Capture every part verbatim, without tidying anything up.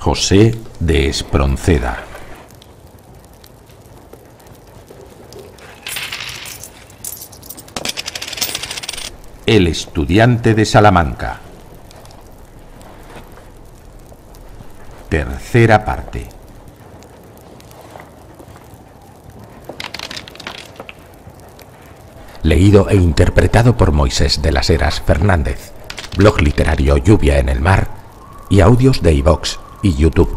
José de Espronceda. El estudiante de Salamanca. Tercera parte. Leído e interpretado por Moisés de las Heras Fernández. Blog literario Lluvia en el Mar y audios de iVoox y YouTube.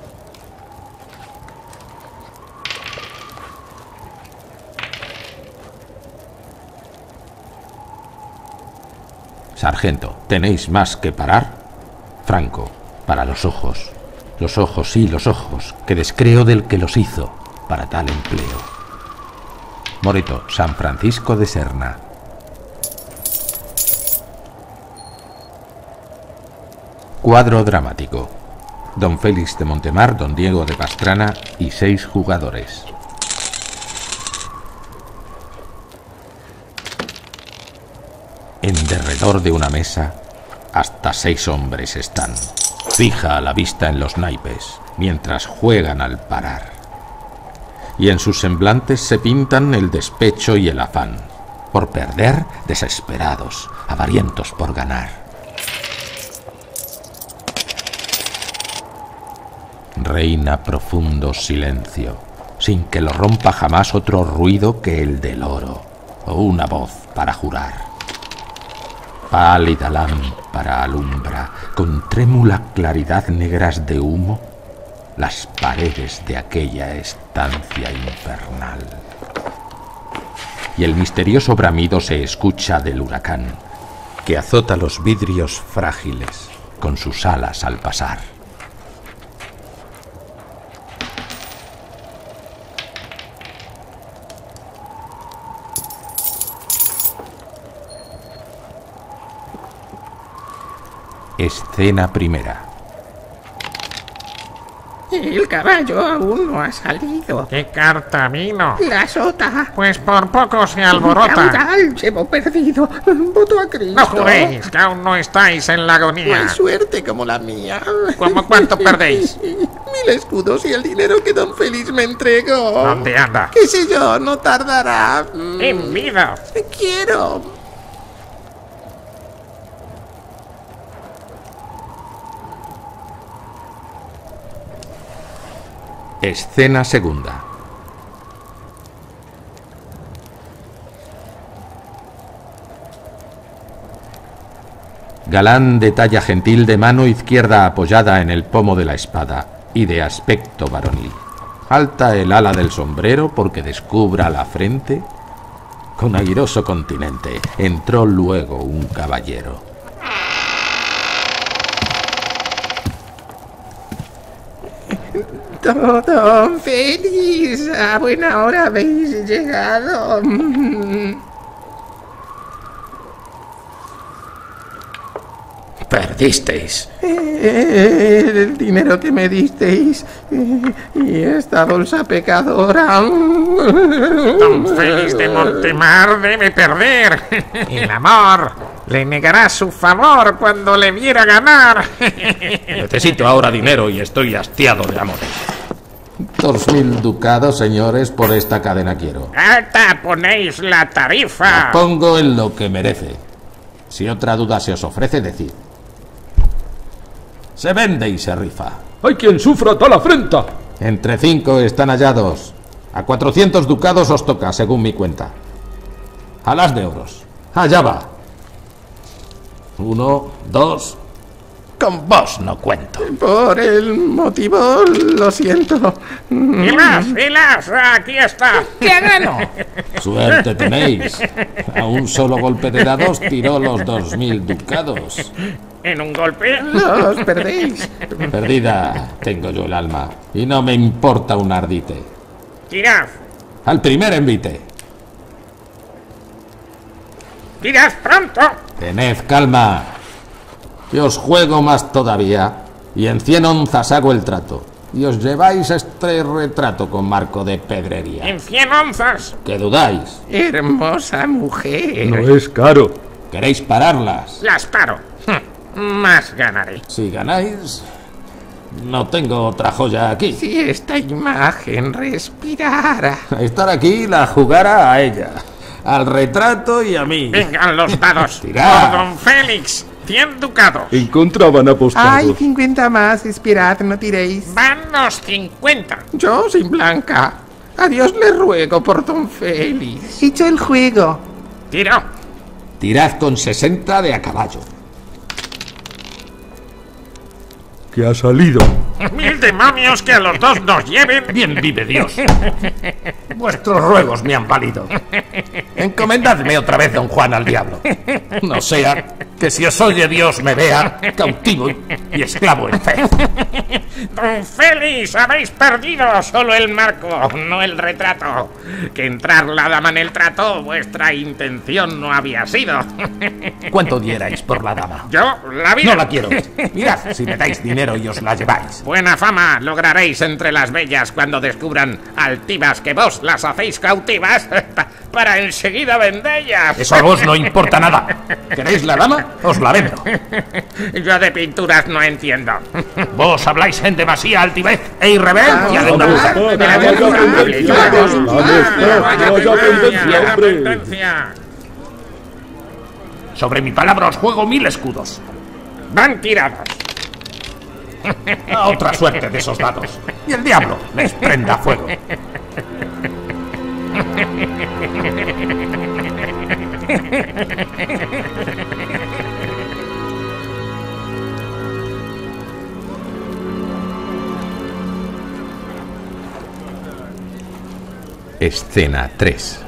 Sargento, ¿tenéis más que parar? Franco, para los ojos. Los ojos, sí, los ojos, que descreo del que los hizo para tal empleo. Moreto, San Francisco de Serna. Cuadro dramático. Don Félix de Montemar, Don Diego de Pastrana y seis jugadores. En derredor de una mesa, hasta seis hombres están. Fija la vista en los naipes, mientras juegan al parar. Y en sus semblantes se pintan el despecho y el afán. Por perder, desesperados, avarientos por ganar. Reina profundo silencio, sin que lo rompa jamás otro ruido que el del oro, o una voz para jurar. Pálida lámpara alumbra, con trémula claridad negras de humo, las paredes de aquella estancia infernal. Y el misterioso bramido se escucha del huracán, que azota los vidrios frágiles con sus alas al pasar. Escena primera. El caballo aún no ha salido. ¿Qué carta vino? La sota. Pues por poco se alborota. Caudal, llevo perdido. Voto a Cristo. No juréis, que aún no estáis en la agonía. Hay suerte como la mía. ¿Cómo cuánto perdéis? Mil escudos y el dinero que don Félix me entregó. ¿Dónde anda? ¿Qué sé yo? No tardará. En vida. Quiero. Escena segunda. Galán de talla gentil, de mano izquierda apoyada en el pomo de la espada y de aspecto varonil. Alta el ala del sombrero porque descubra la frente. Con airoso continente entró luego un caballero. Don Félix, a buena hora habéis llegado. Perdisteis. Eh, el dinero que me disteis eh, y esta bolsa pecadora. Don Félix de Montemar debe perder. El amor le negará su favor cuando le viera ganar. Necesito ahora dinero y estoy hastiado de amores. Dos mil ducados, señores, por esta cadena quiero. ¡Alta ponéis la tarifa! La pongo en lo que merece. Si otra duda se os ofrece, decid. Se vende y se rifa. ¡Hay quien sufra tal afrenta! Entre cinco están hallados. A cuatrocientos ducados os toca, según mi cuenta. A las de oros. Allá va. Uno, dos. Con vos no cuento. Por el motivo, lo siento. ¡Filas, filas! ¡Aquí está! ¡Que gano! Suerte tenéis. A un solo golpe de dados tiró los dos mil ducados. ¿En un golpe? Los perdéis. Perdida tengo yo el alma. Y no me importa un ardite. ¡Tirad! Al primer envite. ¡Tirad pronto! Tened calma. Que os juego más todavía. Y en cien onzas hago el trato. Y os lleváis este retrato con marco de pedrería. ¿En cien onzas? ¿Qué dudáis? Hermosa mujer. No es caro. ¿Queréis pararlas? Las paro. Más ganaré. Si ganáis, No tengo otra joya aquí. Si esta imagen respirara. Estar aquí la jugara a ella, al retrato y a mí. Vengan los dados. Tirad. Por don Félix, cien ducados. Encontraban apostados. Hay cincuenta más, esperad, no tiréis. Van los cincuenta. Yo sin Blanca. A Dios le ruego por don Félix. Hecho el juego. Tiro. Tirad con sesenta de a caballo. ¿Qué ha salido? Mil demonios que a los dos nos lleven. Bien vive Dios. Vuestros ruegos me han valido. Encomendadme otra vez, don Juan, al diablo. No sea que si os oye Dios me vea cautivo y esclavo en fe. Don Félix, habéis perdido solo el marco, no el retrato. Que entrar la dama en el trato, vuestra intención no había sido. ¿Cuánto dierais por la dama? Yo, la vida. No la quiero. Mirad, si me dais dinero y os la lleváis. Buena fama lograréis entre las bellas cuando descubran altivas que vos las hacéis cautivas para enseguida vendellas. Eso a vos no importa nada. ¿Queréis la dama? Os la vendo. Yo de pinturas no entiendo. Vos habláis en demasía altivez e irreverencia de una mujer. Sobre mi palabra os juego mil escudos. Van tirados. A otra suerte de esos dados. Y el diablo les prenda fuego. Escena tres.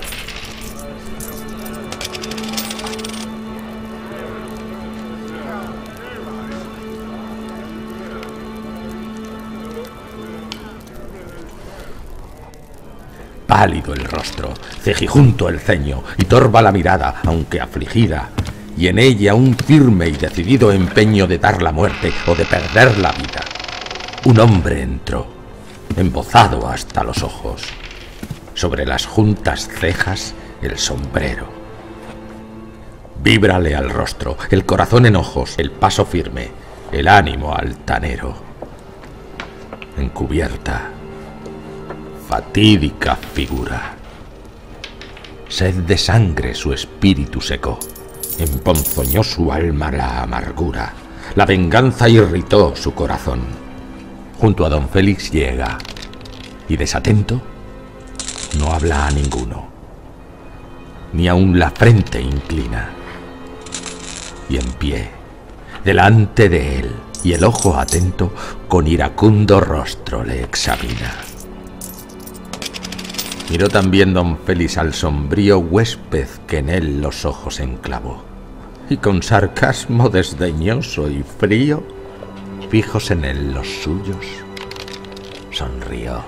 Pálido el rostro, cejijunto el ceño y torva la mirada, aunque afligida, y en ella un firme y decidido empeño de dar la muerte o de perder la vida. Un hombre entró, embozado hasta los ojos, sobre las juntas cejas el sombrero. Víbrale al rostro, el corazón en ojos, el paso firme, el ánimo altanero. Encubierta, fatídica figura. Sed de sangre su espíritu secó, emponzoñó su alma la amargura, la venganza irritó su corazón. Junto a don Félix llega, y desatento, no habla a ninguno, ni aun la frente inclina. Y en pie, delante de él, y el ojo atento, con iracundo rostro le examina. Miró también don Félix al sombrío huésped que en él los ojos enclavó, y con sarcasmo desdeñoso y frío, fijos en él los suyos, sonrió.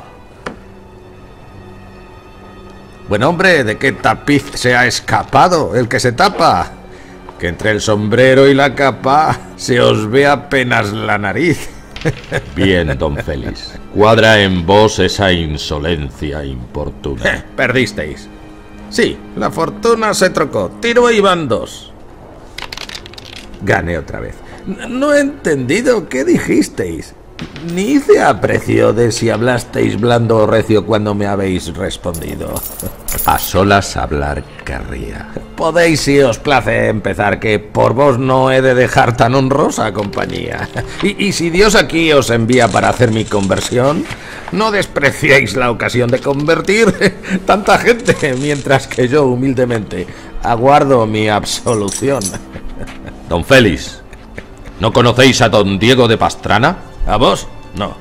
Buen hombre, ¿de qué tapiz se ha escapado el que se tapa? Que entre el sombrero y la capa se os ve apenas la nariz. Bien, don Félix. Cuadra en vos esa insolencia importuna. Perdisteis. Sí, la fortuna se trocó. Tiro y van dos. Gané otra vez. No he entendido qué dijisteis. Ni hice aprecio de si hablasteis blando o recio cuando me habéis respondido. A solas hablar querría. Podéis, si os place, empezar, que por vos no he de dejar tan honrosa compañía. Y, y si Dios aquí os envía para hacer mi conversión, no despreciéis la ocasión de convertir tanta gente, mientras que yo humildemente aguardo mi absolución. Don Félix, ¿no conocéis a don Diego de Pastrana? ¿A vos? No.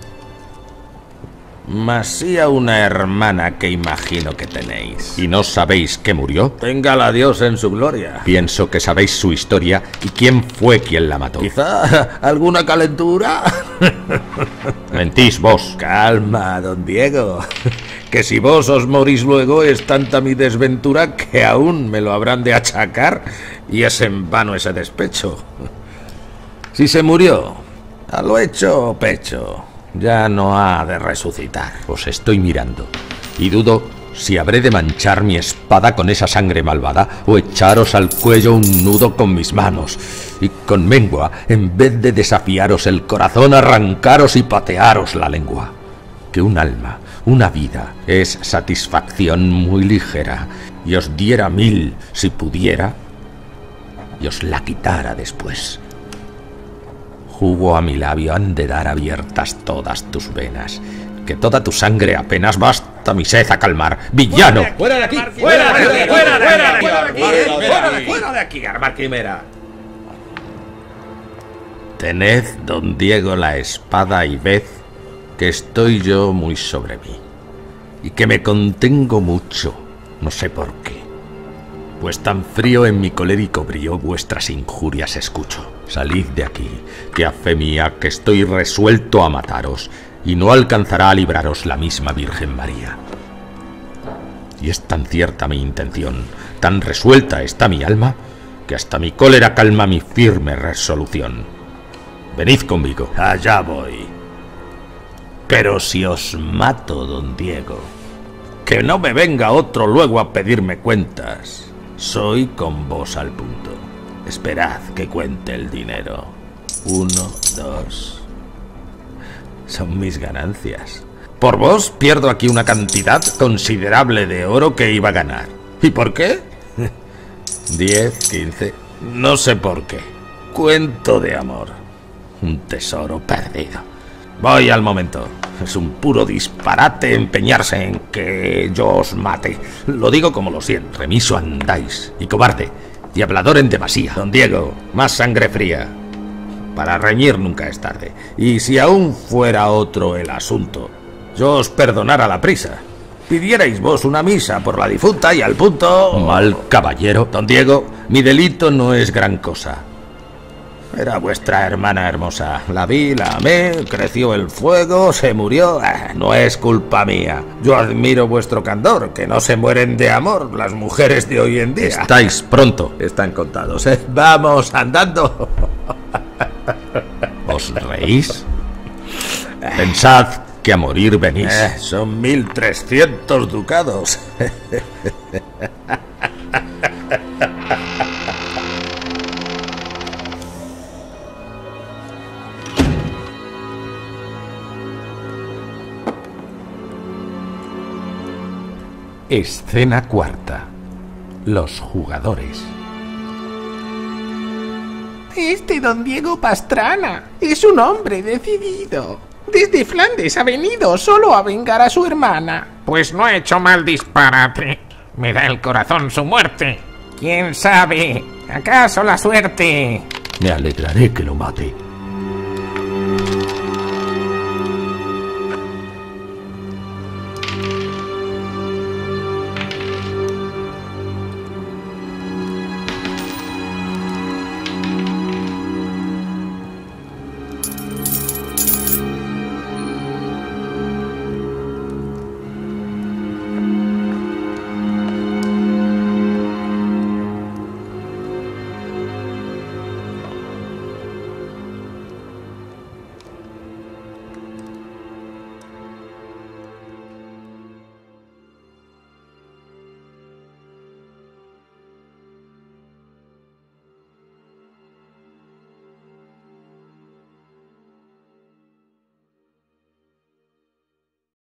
Mas sí a una hermana que imagino que tenéis. ¿Y no sabéis que murió? Téngala Dios en su gloria. Pienso que sabéis su historia y quién fue quien la mató. ¿Quizá alguna calentura? Mentís vos. Calma, don Diego. Que si vos os morís luego es tanta mi desventura que aún me lo habrán de achacar y es en vano ese despecho. Si se murió, a lo hecho pecho, ya no ha de resucitar. Os estoy mirando y dudo si habré de manchar mi espada con esa sangre malvada o echaros al cuello un nudo con mis manos y con mengua, en vez de desafiaros el corazón, arrancaros y patearos la lengua. Que un alma, una vida, es satisfacción muy ligera, y os diera mil si pudiera, y os la quitara después. Jugo a mi labio han de dar abiertas todas tus venas, que toda tu sangre apenas basta mi sed a calmar. ¡Villano! ¡Fuera de aquí! ¡Fuera de aquí! ¡Fuera de aquí! ¡Fuera de aquí! ¡Fuera de aquí! ¡Fuera de aquí, armar quimera! Tened, don Diego, la espada y ved que estoy yo muy sobre mí, y que me contengo mucho, no sé por qué, pues tan frío en mi colérico brío vuestras injurias escucho. Salid de aquí, que a fe mía que estoy resuelto a mataros, y no alcanzará a libraros la misma Virgen María. Y es tan cierta mi intención, tan resuelta está mi alma, que hasta mi cólera calma mi firme resolución. Venid conmigo. Allá voy. Pero si os mato, don Diego, que no me venga otro luego a pedirme cuentas. Soy con vos al punto. Esperad que cuente el dinero. Uno, dos... Son mis ganancias. Por vos pierdo aquí una cantidad considerable de oro que iba a ganar. ¿Y por qué? Diez, quince... No sé por qué. Cuento de amor. Un tesoro perdido. Voy al momento. Es un puro disparate empeñarse en que yo os mate. Lo digo como lo siento. Remiso andáis. Y cobarde. Y hablador en demasía. Don Diego, más sangre fría. Para reñir nunca es tarde. Y si aún fuera otro el asunto, yo os perdonara la prisa. Pidierais vos una misa por la difunta y al punto... Mal caballero. Don Diego, mi delito no es gran cosa. Era vuestra hermana hermosa. La vi, la amé, creció el fuego, se murió. Ah, no es culpa mía. Yo admiro vuestro candor, que no se mueren de amor las mujeres de hoy en día. Estáis pronto. Están contados, ¿eh? Vamos, andando. ¿Os reís? Pensad que a morir venís. Eh, son mil trescientos ducados. Escena cuarta. Los jugadores. Este don Diego Pastrana es un hombre decidido. Desde Flandes ha venido solo a vengar a su hermana. Pues no ha hecho mal disparate. Me da el corazón su muerte. ¿Quién sabe? ¿Acaso la suerte? Me alegraré que lo mate,